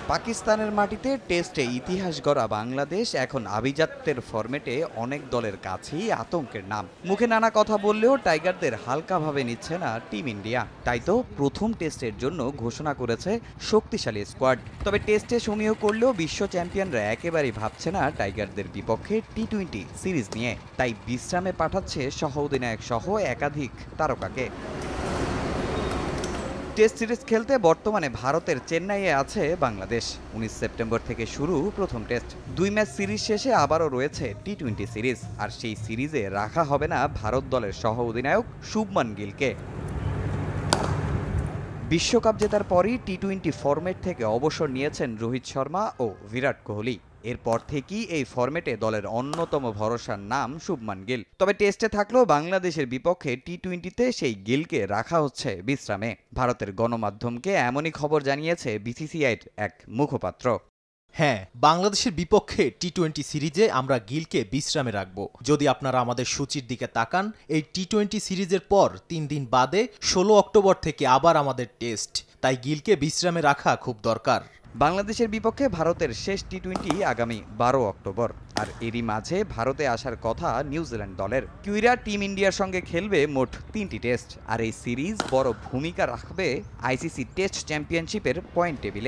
পাকিস্তানের মাটিতে টেস্টে ইতিহাস গড়া বাংলাদেশ এখন আভিজাত্যের ফরম্যাটে অনেক দলের কাছেই আতঙ্কের নাম। মুখে নানা কথা বললেও টাইগারদের হালকাভাবে নিচ্ছে না টিম ইন্ডিয়া। তাই তো প্রথম টেস্টের জন্য ঘোষণা করেছে শক্তিশালী স্কোয়াড। তবে টেস্টে সমীহ করলেও বিশ্ব চ্যাম্পিয়নরা একেবারেই ভাবছে না টাইগারদের বিপক্ষে টি-20 সিরিজ নিয়ে। তাই বিশ্রামে পাঠাচ্ছে সহ অধিনায়ক সহ একাধিক তারকাকে। টেস্ট সিরিজ খেলতে বর্তমানে ভারতের চেন্নাইয়ে আছে বাংলাদেশ। 19 সেপ্টেম্বর থেকে শুরু প্রথম টেস্ট। 2 ম্যাচ সিরিজ শেষে আবারও রয়েছে টি-20 সিরিজ। আর সেই সিরিজে রাখা হবে না ভারত দলের সহ অধিনায়ক শুভমান গিলকে। বিশ্বকাপ জেতার পরই টি-20 ফরম্যাট থেকে অবসর নিয়েছেন রোহিত শর্মা ও বিরাট কোহলি। এরপর থেকেই এই ফরম্যাটে দলের অন্যতম ভরসার নাম শুভমান গিল। তবে টেস্টে থাকলেও বাংলাদেশের বিপক্ষে টি-20তে সেই গিলকে রাখা হচ্ছে বিশ্রামে। ভারতের গণমাধ্যমকে এমনই খবর জানিয়েছে বিসিসিআইর এক মুখপাত্র। হ্যাঁ, বাংলাদেশের বিপক্ষে টি-20 সিরিজে আমরা গিলকে বিশ্রামে রাখব। যদি আপনারা আমাদের সূচির দিকে তাকান, এই টি-20 সিরিজের পর 3 দিন বাদে 16 অক্টোবর থেকে আবার আমাদের টেস্ট। তাই গিলকে বিশ্রামে রাখা খুব দরকার। বাংলাদেশের বিপক্ষে ভারতের শেষ টি-20 আগামী 12 অক্টোবর। আর এরই মাঝে ভারতে আসার কথা নিউজিল্যান্ড দলের। কিউইরা টিম ইন্ডিয়ার সঙ্গে খেলবে মোট 3টি টেস্ট। আর এই সিরিজ বড় ভূমিকা রাখবে আইসিসি টেস্ট চ্যাম্পিয়নশিপের পয়েন্ট টেবিলে।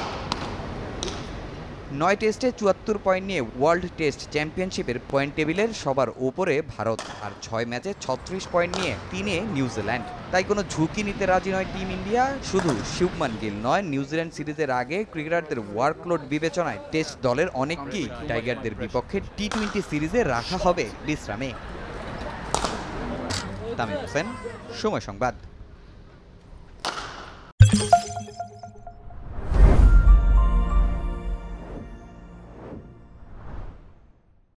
9 টেস্টে 74 পয়েন্ট নিয়ে ওয়ার্ল্ড টেস্ট চ্যাম্পিয়নশিপের পয়েন্ট টেবিলের সবার ওপরে ভারত। আর 6 ম্যাচে 36 পয়েন্ট নিয়ে 3-এ নিউজিল্যান্ড। তাই কোনো ঝুঁকি নিতে রাজি নয় টিম ইন্ডিয়া। শুধু শুভমান গিল নয়, নিউজিল্যান্ড সিরিজের আগে ক্রিকেটারদের ওয়ার্কলোড বিবেচনায় টেস্ট দলের অনেককেই টাইগারদের বিপক্ষে টি-20 সিরিজে রাখা হবে বিশ্রামে। তামিম হোসেন, সময় সংবাদ।